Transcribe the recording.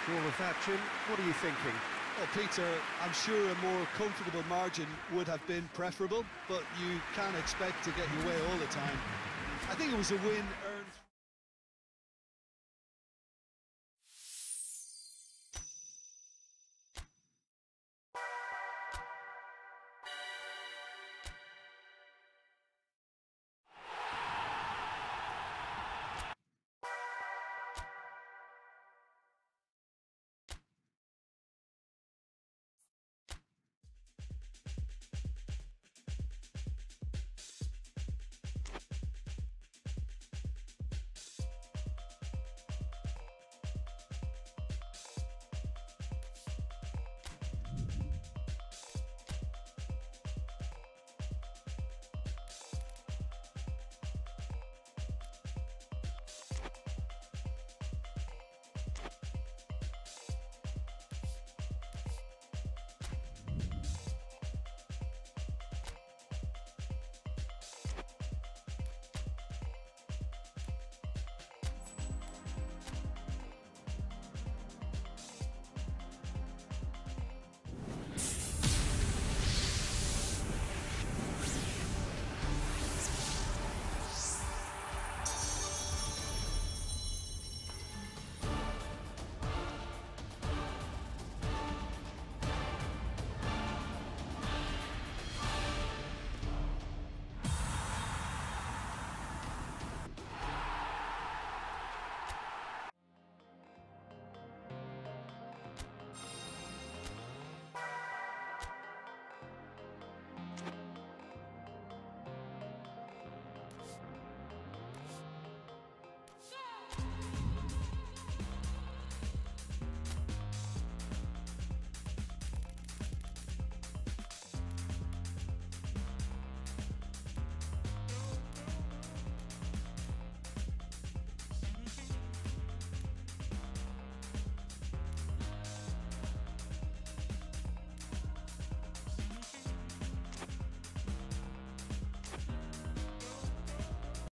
After all of that, Jim, what are you thinking? Well, Peter, I'm sure a more comfortable margin would have been preferable, but you can't expect to get your way all the time. I think it was a win